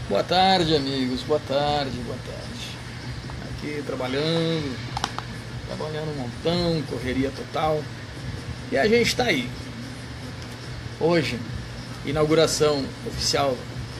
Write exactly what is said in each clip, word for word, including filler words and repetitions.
Boa tarde, amigos. Boa tarde, boa tarde. Aqui trabalhando, trabalhando um montão, correria total. E a gente está aí. Hoje, inauguração oficial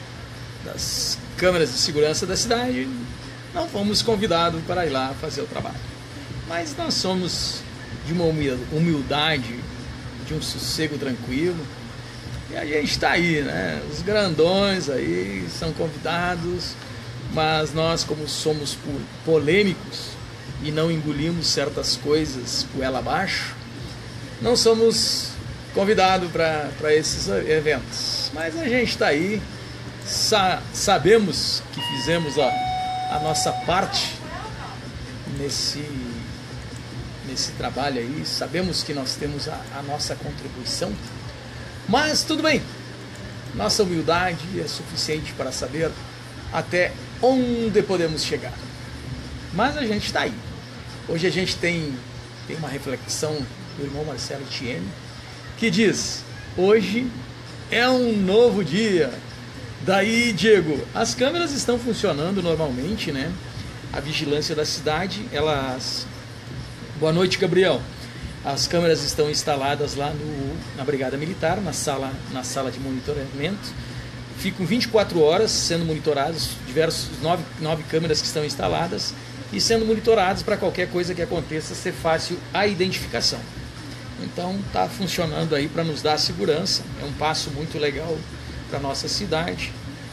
das câmeras de segurança da cidade. Não fomos convidados para ir lá fazer o trabalho. Mas nós somos de uma humildade, de um sossego tranquilo. E a gente está aí, né? Os grandões aí são convidados, mas nós, como somos polêmicos e não engolimos certas coisas goela abaixo, não somos convidados para esses eventos. Mas a gente está aí, sa sabemos que fizemos a, a nossa parte nesse, nesse trabalho aí, sabemos que nós temos a, a nossa contribuição. Mas tudo bem, nossa humildade é suficiente para saber até onde podemos chegar. Mas a gente está aí. Hoje a gente tem, tem uma reflexão do irmão Marcelo Thiene, que diz: hoje é um novo dia. Daí, Diego, as câmeras estão funcionando normalmente, né? A vigilância da cidade, elas... Boa noite, Gabriel. As câmeras estão instaladas lá no, na Brigada Militar, na sala, na sala de monitoramento. Ficam vinte e quatro horas sendo monitorados, diversos nove, nove câmeras que estão instaladas e sendo monitorados para qualquer coisa que aconteça ser fácil a identificação. Então está funcionando aí para nos dar segurança. É um passo muito legal para a nossa cidade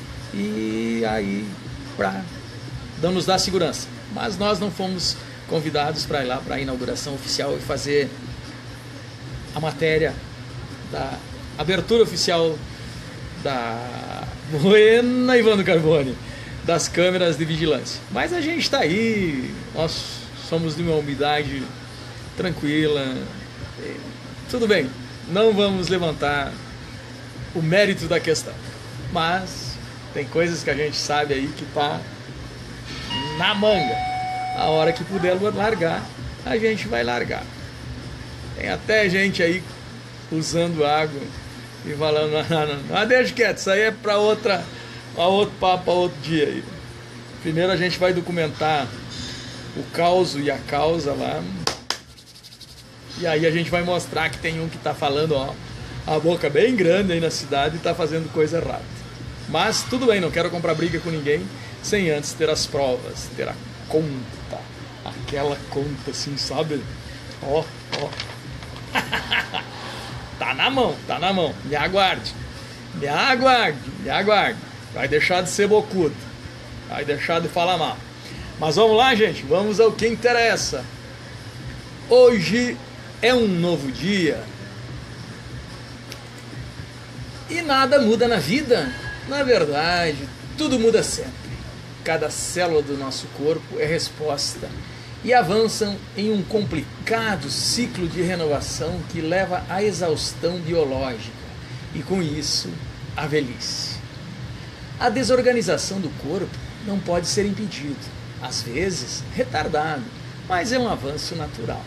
e aí para nos dar segurança. Mas nós não fomos convidados para ir lá para a inauguração oficial e fazer a matéria da abertura oficial da Buena Ivano Carbone, das câmeras de vigilância. Mas a gente está aí, nós somos de uma umidade tranquila, tudo bem, não vamos levantar o mérito da questão, mas tem coisas que a gente sabe aí que tá na manga. A hora que puder largar, a gente vai largar. Tem até gente aí usando água e falando, não, não, não, deixa quieto, isso aí é para outra, para outro papo, para outro dia aí. Primeiro a gente vai documentar o causo e a causa lá. E aí a gente vai mostrar que tem um que está falando, ó, a boca bem grande aí na cidade e está fazendo coisa errada. Mas tudo bem, não quero comprar briga com ninguém sem antes ter as provas, ter a conta, aquela conta assim, sabe? Ó, ó. Tá na mão, tá na mão. Me aguarde, me aguarde, me aguarde. Vai deixar de ser bocudo, vai deixar de falar mal. Mas vamos lá, gente, vamos ao que interessa. Hoje é um novo dia e nada muda na vida. Na verdade, tudo muda sempre. Cada célula do nosso corpo é resposta e avançam em um complicado ciclo de renovação que leva à exaustão biológica e, com isso, à velhice. A desorganização do corpo não pode ser impedida, às vezes retardado, mas é um avanço natural.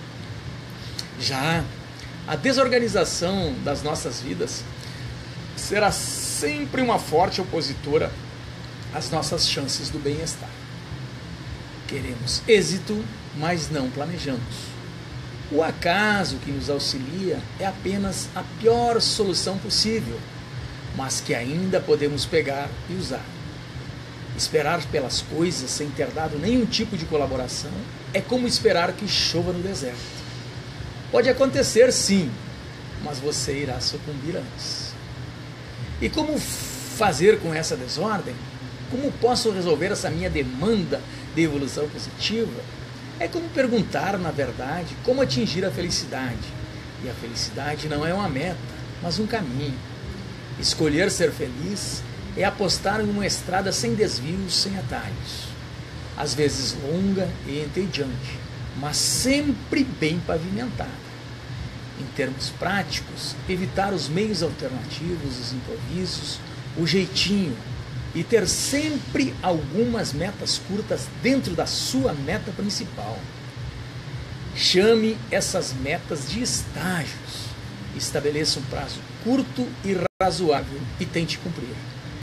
Já a desorganização das nossas vidas será sempre uma forte opositora as nossas chances do bem-estar. Queremos êxito, mas não planejamos. O acaso que nos auxilia é apenas a pior solução possível, mas que ainda podemos pegar e usar. Esperar pelas coisas sem ter dado nenhum tipo de colaboração é como esperar que chova no deserto. Pode acontecer sim, mas você irá sucumbir antes. E como fazer com essa desordem? Como posso resolver essa minha demanda de evolução positiva? É como perguntar, na verdade, como atingir a felicidade. E a felicidade não é uma meta, mas um caminho. Escolher ser feliz é apostar em uma estrada sem desvios, sem atalhos. Às vezes longa e entediante, mas sempre bem pavimentada. Em termos práticos, evitar os meios alternativos, os improvisos, o jeitinho, e ter sempre algumas metas curtas dentro da sua meta principal. Chame essas metas de estágios. Estabeleça um prazo curto e razoável e tente cumprir.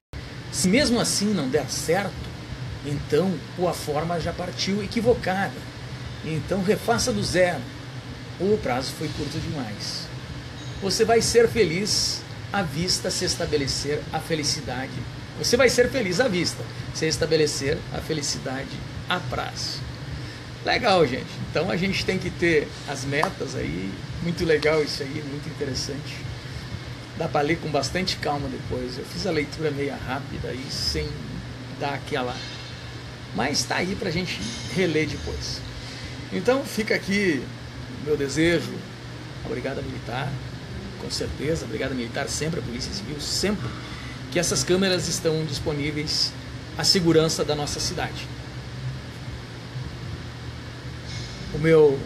Se mesmo assim não der certo, então a forma já partiu equivocada. Então refaça do zero. Ou o prazo foi curto demais. Você vai ser feliz à vista se estabelecer a felicidade. Você vai ser feliz à vista se estabelecer a felicidade a prazo. Legal, gente. Então a gente tem que ter as metas aí. Muito legal isso aí, muito interessante. Dá para ler com bastante calma depois. Eu fiz a leitura meio rápida aí, sem dar aquela... Mas tá aí pra gente reler depois. Então fica aqui meu desejo, a Brigada Militar, com certeza, a Brigada Militar sempre, a Polícia Civil sempre, que essas câmeras estão disponíveis à segurança da nossa cidade. O meu...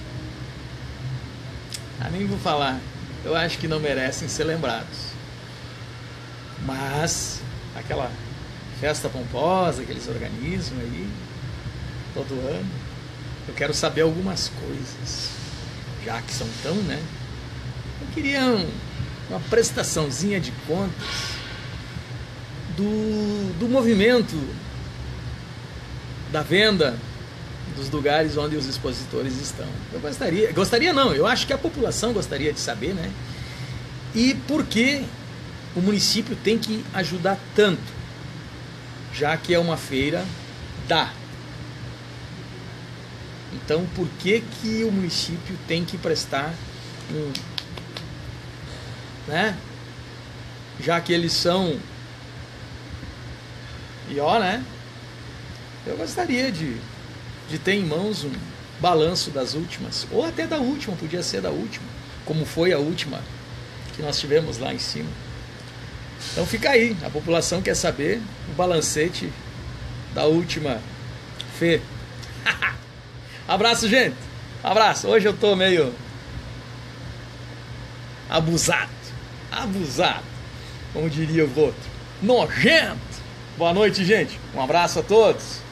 Ah, nem vou falar, eu acho que não merecem ser lembrados. Mas aquela festa pomposa que eles organizam aí, todo ano, eu quero saber algumas coisas, já que são tão, né? Eu queria um, uma prestaçãozinha de contas do, do movimento da venda dos lugares onde os expositores estão. Eu gostaria, gostaria não, eu acho que a população gostaria de saber, né? E por que o município tem que ajudar tanto, já que é uma feira da... Então, por que que o município tem que prestar um... né? Já que eles são... E ó, né? Eu gostaria de, de ter em mãos um balanço das últimas, ou até da última, podia ser da última, como foi a última que nós tivemos lá em cima. Então fica aí, a população quer saber o balancete da última Fê. Abraço, gente. Abraço. Hoje eu tô meio abusado. Abusado. Como diria o outro. Nojento. Boa noite, gente. Um abraço a todos.